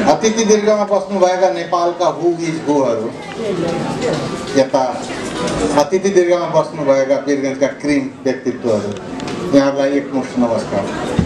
अतिथि दीर्घमा बस्नुभएका नेपालका हु इज हुहरू यता अतिथि दीर्घमा बस्नुभएका वीरगञ्जका क्रिम व्यक्तित्वहरू यहाँलाई एकमुष्ट नमस्कार।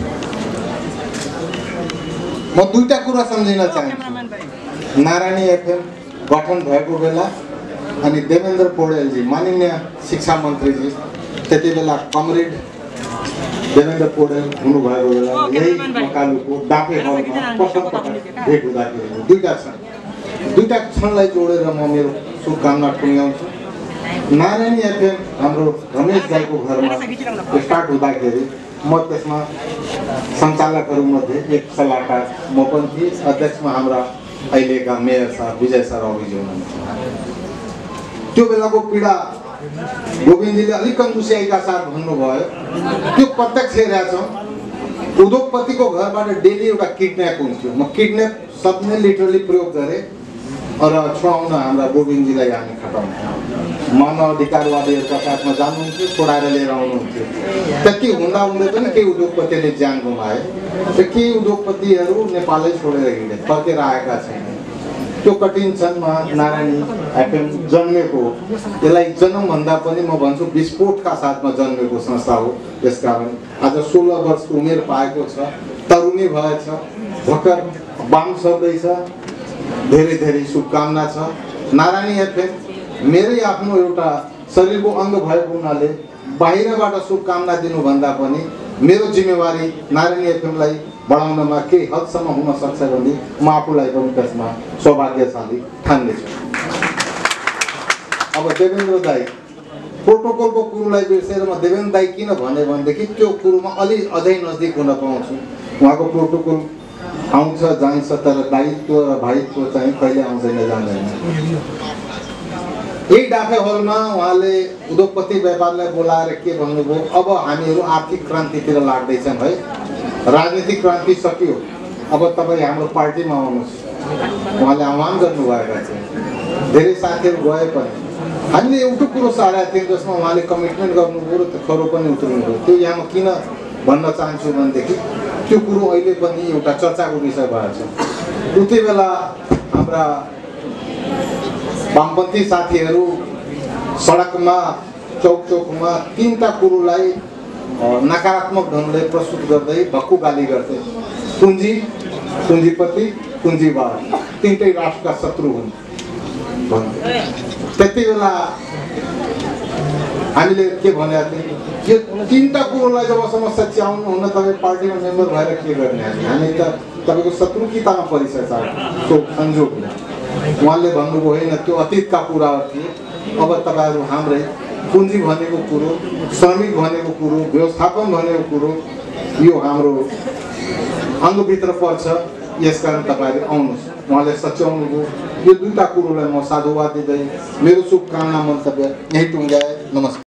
म दुईटा कुरा सम्झिन चाहन्छु। नारायणी एफएम गठन भएको बेला अनि देवेन्द्र पौडेलजी माननीय शिक्षा मन्त्रीजी त्यति बेला कमरेड देवेन्द्र पौडेल हुनुभएको बेला यही मकालुको डाँफे हलमा प्रथमपटक भेट हुँदाखेरि दुईटा क्षणलाई जोडेर म मेरो शुभकामना टुङ्ग्याउँछु। नारायणी एफएम हाम्रो रमेश दाईको घरमा स्टार्ट हुँदाखेरि म त्यसमा सञ्चालकहरूमध्ये एक सल्लाहकार म पनि थिएँ। अध्यक्षमा हाम्रा अहिलेका मेयर साहब विजय सर अभिजी हुनुहुन्थ्यो। त्यो बेलाको पीडा गोविन्दजीले अलिक कन्जुसियाइका साथ भन्नुभयो। त्यो प्रत्यक्ष हेरेछौँ। उद्योगपतिको घरबाट डेली एउटा किडन्याप हुन्थ्यो। म किडन्याप शब्द नै लिटरली प्रयोग गरेँ र छुवाउन हाम्रा गोविन्दजीलाई हामी खटाउँथ्यौँ। मानव अधिकारवादीहरूका साथमा जानुहुन्थ्यो, छोडाएर लिएर आउनुहुन्थ्यो। त्यति हुँदा हुँदै पनि केही उद्योगपतिले ज्यान गुमाए र केही उद्योगपतिहरू नेपालै छोडेर हिँडे, फर्केर आएका छैन। त्यो कठिन क्षणमा नारायणी एफएम जन्मेको, यसलाई जन्मभन्दा पनि म भन्छु विस्फोटका साथमा जन्मेको संस्था हो। त्यसकारण आज 16 वर्षको उमेर पाएको छ, तरुणी भएछ, भर्खर बाम सर्दैछ। धेरै धेरै शुभकामना छ। नारायणी एफएम मेरै आफ्नो एउटा शरीरको अङ्ग भएको हुनाले बाहिरबाट शुभकामना दिनुभन्दा पनि मेरो जिम्मेवारी नारायणी एफएमलाई बढाउनमा केही हदसम्म हुन सक्छ भने म आफूलाई पनि त्यसमा सौभाग्यशाली ठान्नेछु। अब देवेन्द्र दाई प्रोटोकलको कुरोलाई बिर्सेर म देवेन्द्र दाई किन भने भनेदेखि त्यो कुरोमा अलि अझै नजिक हुन पाउँछु। उहाँको प्रोटोकल आउँछ जान्छ, तर दायित्व र भाइत्व चाहिँ कहिले आउँदैन जाँदैन। यही डाँफे हलमा उहाँले उद्योगपति व्यापारलाई बोलाएर के भन्नुभयो, अब हामीहरू आर्थिक क्रान्तितिर लाग्दैछौँ है, राजनीतिक क्रान्ति सकियो, अब तपाईँ हाम्रो पार्टीमा आउनुहोस्। उहाँले आह्वान गर्नुभएका थिए। धेरै साथीहरू गए पनि हामीले एउटा कुरो सारेका थियौँ जसमा उहाँले कमिटमेन्ट गर्नुभयो र खरो पनि उत्रनुभयो। त्यो यहाँ म किन भन्न चाहन्छु भनेदेखि त्यो कुरो अहिले पनि एउटा चर्चाको विषय भएछ। उति बेला हाम्रा वामपन्थी साथीहरू सडकमा चौकमा तीनटा कुरोलाई नकारात्मक ढङ्गले प्रस्तुत गर्दै भक्कु गाली गर्थे। पुँजी, पुँजीपति, पुँजीवाद तीनटै राष्ट्रका शत्रु हुन् भन्थे। त्यति बेला हामीले के भनेका थियौँ, यो तीनटा कुरोलाई जबसम्म सच्याउनु हुन तपाईँ पार्टीमा मेम्बर भएर के गर्ने, हामी त तपाईँको शत्रुतामा परिचय छ संजोगले। उहाँले भन्नुभयो होइन, त्यो अतीतका कुराहरू थिए, अब तपाईँहरू हाम्रै पुँजी भनेको कुरो, श्रमिक भनेको कुरो, व्यवस्थापन भनेको कुरो यो हाम्रो अङ्गभित्र पर्छ। यसकारण तपाईँहरू आउनुहोस्। उहाँले सच्याउनुभयो। यो दुईटा कुरोलाई म साधुवाद दिँदै मेरो शुभकामना मन्तव्य यही टुङ्ग्याएँ। नमस्कार।